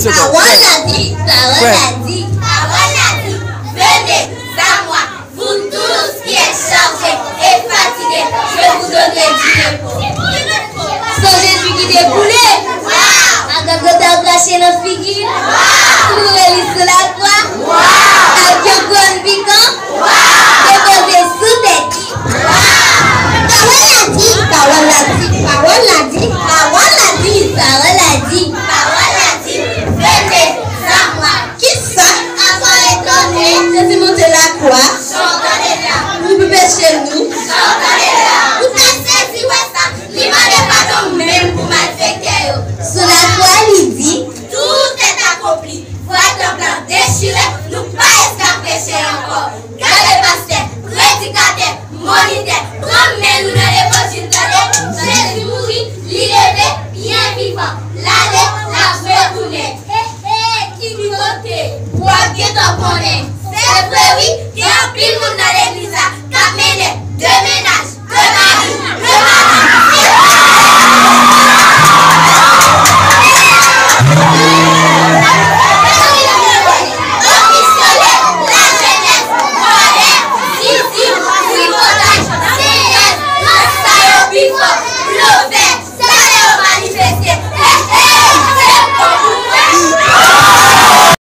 secondes. Parole a dit, venez à moi, vous tous qui êtes chargés et fatigués, je vous donnerai du repos. Songez du qui découlé, avec le temps caché dans la figure, trouver sur la croix, avec un bon piquant, déposer sous tête. Parole a dit, venez à moi. Qui ça? Avant étonné, je suis monté la croix. J'entendais là. Vous pouvez chez nous. J'entendais là. Vous avez saisi ça. Il m'a pas donc même pour m'affecter. Sur la croix, il dit, tout est accompli. Votre plan déchiré, nous pas escapé chez encore. Gardez pasteur, prédicateur, moniteur, promenez-nous dans les possibles d'aller. Jésus mourit, il est bien vivant. L'aller, la retourner. Qui du côté? Moi qui t'en connais. C'est vrai, oui, il y a un pile dans l'église.